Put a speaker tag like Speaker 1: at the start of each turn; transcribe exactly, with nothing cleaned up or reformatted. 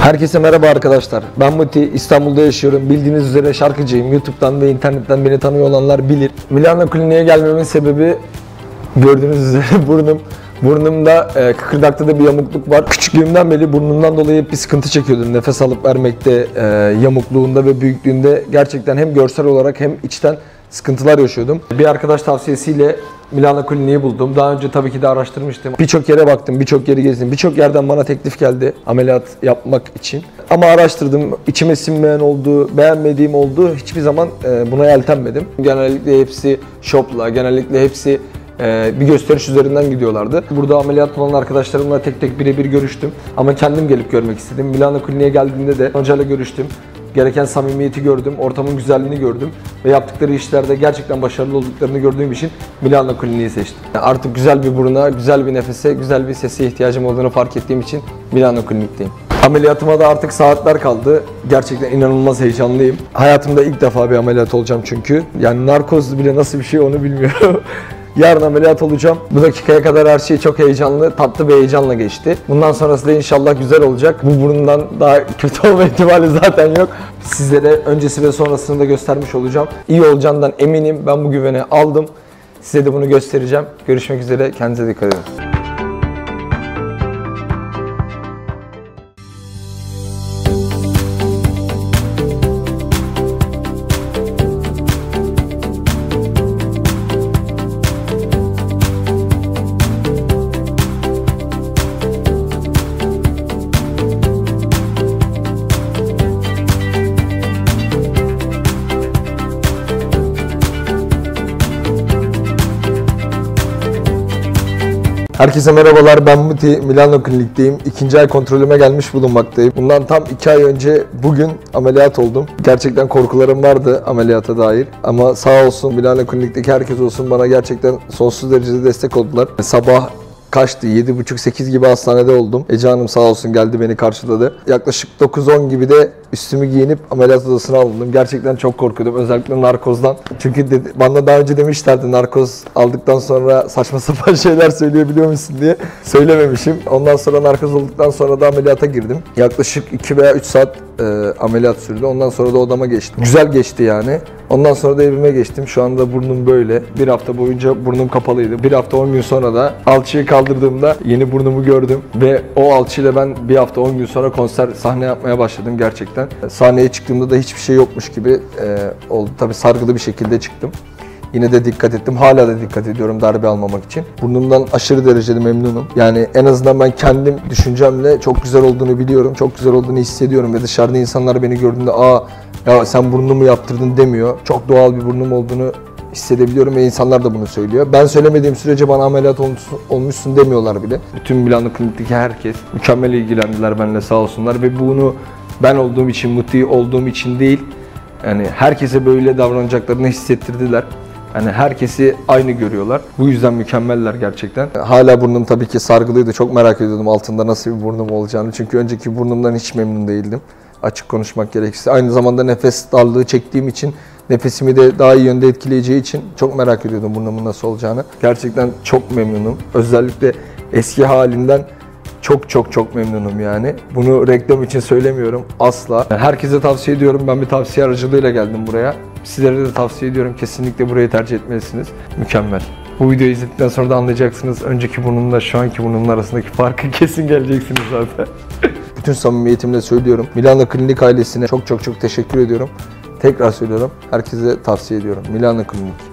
Speaker 1: Herkese merhaba arkadaşlar. Ben Muti, İstanbul'da yaşıyorum. Bildiğiniz üzere şarkıcıyım. YouTube'dan ve internetten beni tanıyor olanlar bilir. Milano Kliniğe gelmemin sebebi gördüğünüz üzere burnum. Burnumda e, kıkırdakta da bir yamukluk var. Küçüklüğümden beri burnumdan dolayı hep bir sıkıntı çekiyordum. Nefes alıp vermekte, e, yamukluğunda ve büyüklüğünde gerçekten hem görsel olarak hem içten sıkıntılar yaşıyordum. Bir arkadaş tavsiyesiyle Milano Kliniği buldum. Daha önce tabii ki de araştırmıştım. Birçok yere baktım, birçok yeri gezdim. Birçok yerden bana teklif geldi ameliyat yapmak için. Ama araştırdım, içime sinmeyen oldu, beğenmediğim oldu. Hiçbir zaman buna yeltenmedim. Genellikle hepsi şopla, genellikle hepsi bir gösteriş üzerinden gidiyorlardı. Burada ameliyat olan arkadaşlarımla tek tek birebir görüştüm. Ama kendim gelip görmek istedim. Milano Kliniğe geldiğimde de hocayla görüştüm. Gereken samimiyeti gördüm, ortamın güzelliğini gördüm ve yaptıkları işlerde gerçekten başarılı olduklarını gördüğüm için Milano Kliniği seçtim. Artık güzel bir buruna, güzel bir nefese, güzel bir sese ihtiyacım olduğunu fark ettiğim için Milano Klinik'teyim. Ameliyatıma da artık saatler kaldı. Gerçekten inanılmaz heyecanlıyım. Hayatımda ilk defa bir ameliyat olacağım çünkü. Yani narkoz bile nasıl bir şey onu bilmiyorum. Yarın ameliyat olacağım. Bu dakikaya kadar her şey çok heyecanlı, tatlı bir heyecanla geçti. Bundan sonrası da inşallah güzel olacak. Bu burundan daha kötü olma ihtimali zaten yok. Sizlere öncesi ve sonrasını da göstermiş olacağım. İyi olacağından eminim. Ben bu güveni aldım. Size de bunu göstereceğim. Görüşmek üzere. Kendinize dikkat edin. Herkese merhabalar, ben Muti, Milano Klinik'teyim. İkinci ay kontrolüme gelmiş bulunmaktayım. Bundan tam iki ay önce bugün ameliyat oldum. Gerçekten korkularım vardı ameliyata dair. Ama sağ olsun Milano Klinik'teki herkes olsun bana gerçekten sonsuz derecede destek oldular. Sabah kaçtı? yedi buçuk sekiz gibi hastanede oldum. Ece Hanım sağ olsun geldi beni karşıladı. Yaklaşık dokuz on gibi de üstümü giyinip ameliyat odasına alındım. Gerçekten çok korkuyordum. Özellikle narkozdan. Çünkü dedi, bana daha önce demişlerdi narkoz aldıktan sonra saçma sapan şeyler söyleyebiliyor musun diye. Söylememişim. Ondan sonra narkoz olduktan sonra da ameliyata girdim. Yaklaşık iki veya üç saat e, ameliyat sürdü. Ondan sonra da odama geçtim. Güzel geçti yani. Ondan sonra da evime geçtim. Şu anda burnum böyle. Bir hafta boyunca burnum kapalıydı. Bir hafta on gün sonra da alçıyı kaldırdığımda yeni burnumu gördüm. Ve o alçıyla ben bir hafta on gün sonra konser sahne yapmaya başladım gerçekten. Sahneye çıktığımda da hiçbir şey yokmuş gibi e, oldu. Tabii sargılı bir şekilde çıktım. Yine de dikkat ettim. Hala da dikkat ediyorum darbe almamak için. Burnumdan aşırı derecede memnunum. Yani en azından ben kendim düşüncemle çok güzel olduğunu biliyorum. Çok güzel olduğunu hissediyorum ve dışarıda insanlar beni gördüğünde aa ya sen burnunu mu yaptırdın demiyor. Çok doğal bir burnum olduğunu hissedebiliyorum ve insanlar da bunu söylüyor. Ben söylemediğim sürece bana ameliyat olmuşsun, olmuşsun demiyorlar bile. Bütün Milano Klinik'teki herkes mükemmel ilgilendiler benimle sağ olsunlar ve bunu ben olduğum için, mutlu olduğum için değil, yani herkese böyle davranacaklarını hissettirdiler. Yani herkesi aynı görüyorlar. Bu yüzden mükemmeller gerçekten. Hala burnum tabii ki sargılıydı. Çok merak ediyordum altında nasıl bir burnum olacağını. Çünkü önceki burnumdan hiç memnun değildim. Açık konuşmak gerekirse. Aynı zamanda nefes darlığı çektiğim için, nefesimi de daha iyi yönde etkileyeceği için çok merak ediyordum burnumun nasıl olacağını. Gerçekten çok memnunum. Özellikle eski halinden çok çok çok memnunum yani. Bunu reklam için söylemiyorum asla. Herkese tavsiye ediyorum. Ben bir tavsiye aracılığıyla geldim buraya. Sizlere de tavsiye ediyorum. Kesinlikle burayı tercih etmelisiniz. Mükemmel. Bu videoyu izledikten sonra da anlayacaksınız. Önceki burnumla şu anki burnumun arasındaki farkı kesin geleceksiniz zaten. Bütün samimiyetimle söylüyorum. Milano Klinik ailesine çok çok çok teşekkür ediyorum. Tekrar söylüyorum. Herkese tavsiye ediyorum. Milano Klinik.